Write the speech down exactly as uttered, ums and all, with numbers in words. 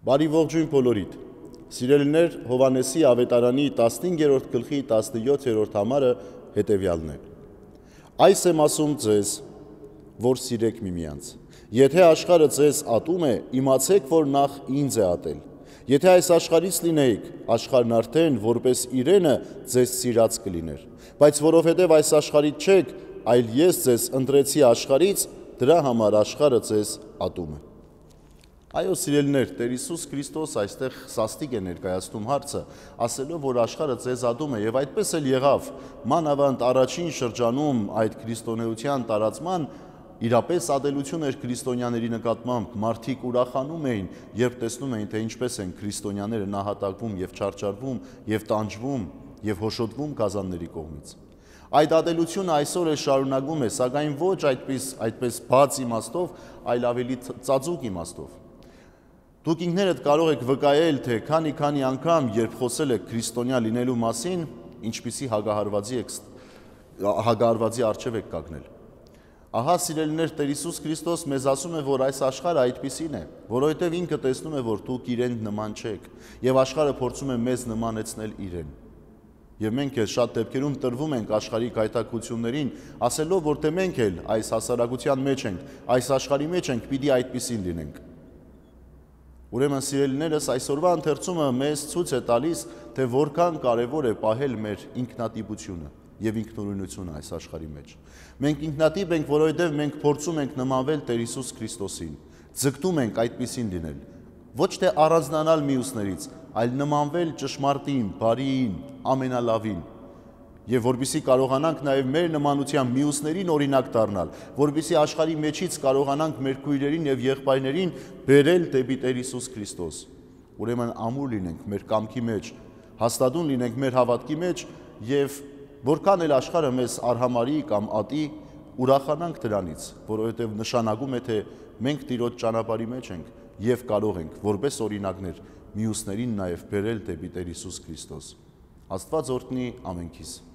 Բարի ողջույն բոլորիդ։ Սիրելիներ, Հովհաննեսի ավետարանի տասնհինգերորդ գլխի տասնյոթերորդ համարը հետևյալն է. Այս եմ ասում ձեզ, որ սիրեք միմյանց։ Եթե աշխարհը ձեզ ատում է, իմացեք, որ նախ ինձ է ատել։ Եթե այս աշխարհից լինեիք, աշխարհն արդեն որպես իրենը ձեզ սիրած կլիներ։ Բայց որովհետև այս աշխարհից չեք, այլ ես ձեզ ընտրեցի աշխարհից, դրա համար աշխարհը ձեզ ատում է։ Այո, սիրելիներ, Տեր Հիսուս Քրիստոս այստեղ սաստիկ է ներկայացնում հարցը, ասելով, որ աշխարհը ձեզ ատում է, եւ այդպես էլ եղավ։ Մանավանդ առաջին շրջանում այդ քրիստոնեության տարածման իրապես ատելություն էր քրիստոնյաների նկատմամբ, մարդիկ ուրախանում էին, երբ տեսնում էին, թե ինչպես են քրիստոնյաները նահատակվում եւ չարչարվում եւ տանջվում եւ հոշոտվում գազանների կողմից։ Այդ ատելությունը այսօր էլ շարունակվում է, սակայն ոչ այդպես այդպես բաց իմաստով, այլ ավելի ծածուկ իմաստով։ Դուք ինքներդ կարող եք վկայել, թե քանի-քանի անգամ, երբ խոսել եք քրիստոնյա լինելու մասին, ինչպիսի հագահարվածի եք հագահարվածի առջև եք կանգնել։ Ահա, սիրելիներ, Տեր Հիսուս Քրիստոս մեզ ասում է, որ այս աշխարհը այդպիսին է, որովհետև ինքը տեսնում է, որ դուք իրեն նման չեք, եւ աշխարհը փորձում է մեզ նմանեցնել իրեն։ Եվ մենք էլ շատ դեպքերում տրվում ենք աշխարհի գայթակղություններին, ասելով, որ թե մենք էլ այս հասարակության մեջ ենք, այս աշխարհի մեջ ենք, պիտի այդպիսին լինենք։ Ուրեմն, սիրելիներս, այսօրվա ընթերցումը մեզ ցույց է տալիս, թե որքան կարևոր է պահել մեր ինքնատիպությունը եւ ինքնուրույնությունը այս աշխարհի մեջ։ Մենք ինքնատիպ ենք, որովհետեւ մենք փորձում ենք նմանվել Տեր Հիսուս Քրիստոսին, ձգտում ենք այդպիսին լինել, ոչ թե առանձնանալ մյուսներից, այլ նմանվել ճշմարտին, բարիին, ամենալավին, եւ որպեսզի կարողանանք նաեւ մեր նմանությամբ մյուսներին օրինակ դառնալ, որպեսզի աշխարհի մեջից կարողանանք մեր քույրերին եւ եղբայրներին բերել դեպի Տեր Հիսուս Քրիստոս։ Ուրեմն ամուր լինենք մեր կամքի մեջ, հաստատուն լինենք մեր հավատքի մեջ եւ որքան էլ աշխարհը մեզ արհամարի կամ ատի, ուրախանանք դրանից, որովհետեւ նշանակում է, թե մենք Տիրոջ ճանապարհի մեջ ենք եւ կարող ենք որպես օրինակներ մյուսներին նաեւ բերել դեպի Տեր Հիսուս Քրիստոս։ Աստված օրհնի ամենքիս։